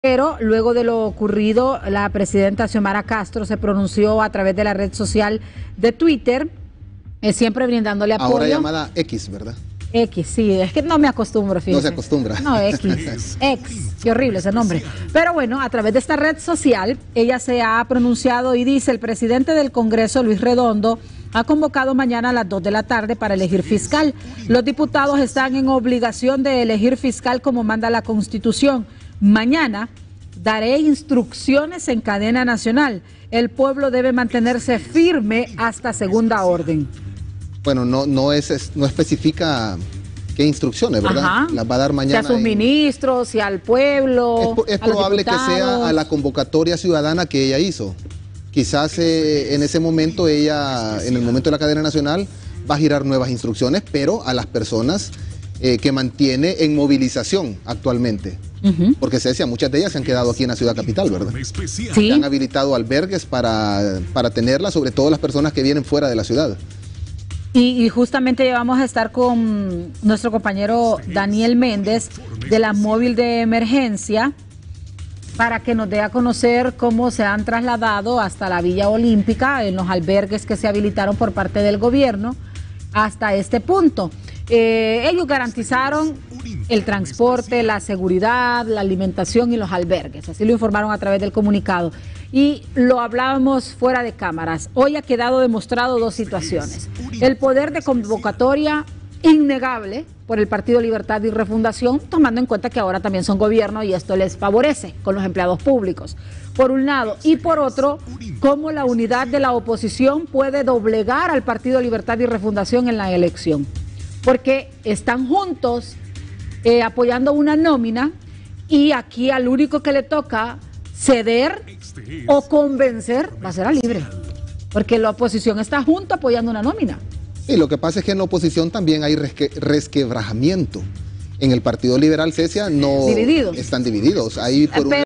Pero luego de lo ocurrido, la presidenta Xiomara Castro se pronunció a través de la red social de Twitter, siempre brindándole apoyo. Ahora llamada X, ¿verdad? X, sí, es que no me acostumbro, fíjese. No se acostumbra. No, X, qué horrible ese nombre. Pero bueno, a través de esta red social, ella se ha pronunciado y dice: el presidente del Congreso, Luis Redondo, ha convocado mañana a las 2 de la tarde para elegir fiscal. Los diputados están en obligación de elegir fiscal como manda la Constitución. Mañana daré instrucciones en cadena nacional. El pueblo debe mantenerse firme hasta segunda orden. Bueno, no especifica qué instrucciones, ¿verdad? Ajá. Las va a dar mañana. Si a sus ministros, si al pueblo. Es probable que sea a la convocatoria ciudadana que ella hizo. Quizás en ese momento ella, en el momento de la cadena nacional, va a girar nuevas instrucciones, pero a las personas que mantiene en movilización actualmente. Porque se decía, muchas de ellas se han quedado aquí en la ciudad capital, ¿verdad? Sí. Se han habilitado albergues para tenerlas, sobre todo las personas que vienen fuera de la ciudad. Y justamente vamos a estar con nuestro compañero Daniel Méndez de la móvil de emergencia para que nos dé a conocer cómo se han trasladado hasta la Villa Olímpica en los albergues que se habilitaron por parte del gobierno hasta este punto. Ellos garantizaron el transporte, la seguridad, la alimentación y los albergues. Así lo informaron a través del comunicado. Y lo hablábamos fuera de cámaras. Hoy ha quedado demostrado dos situaciones. El poder de convocatoria innegable por el Partido Libertad y Refundación, tomando en cuenta que ahora también son gobierno y esto les favorece con los empleados públicos, por un lado, y por otro, cómo la unidad de la oposición puede doblegar al Partido Libertad y Refundación en la elección, porque están juntos apoyando una nómina y aquí al único que le toca ceder o convencer va a ser a Libre, porque la oposición está junto apoyando una nómina. Y lo que pasa es que en la oposición también hay resquebrajamiento. En el Partido Liberal Cesia no están divididos. Ahí por